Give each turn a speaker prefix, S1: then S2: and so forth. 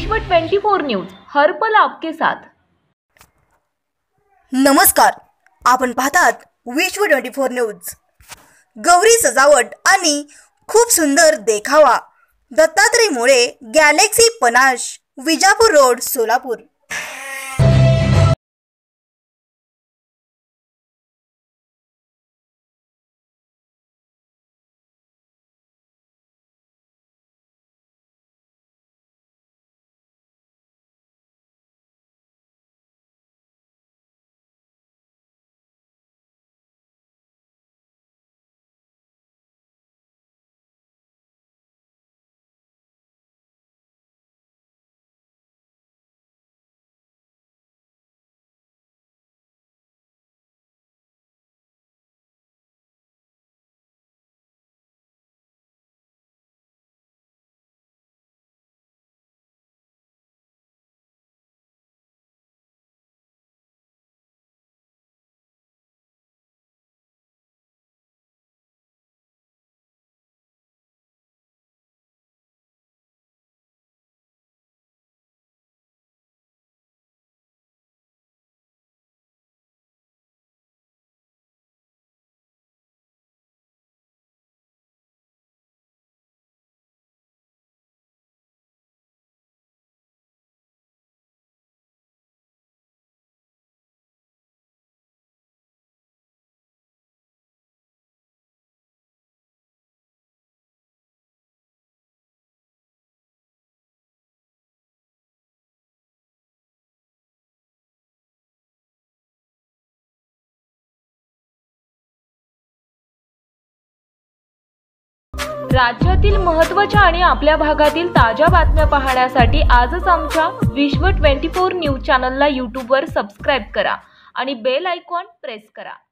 S1: विश्व 24 न्यूज हर पल आपके साथ।
S2: नमस्कार, आपण पाहतात विश्व 24 न्यूज। गौरी सजावट आणि खूप सुंदर देखावा। Dattatray More, Galaxy Panash, Vijapur road, Solapur.
S1: राज्यातील महत्त्वाच्या आणि आपल्या भागातील ताज्या बातम्या पाहण्यासाठी आजच आमच्या विश्व 24 न्यूज चॅनलला YouTube वर सबस्क्राइब करा आणि बेल आयकॉन प्रेस करा।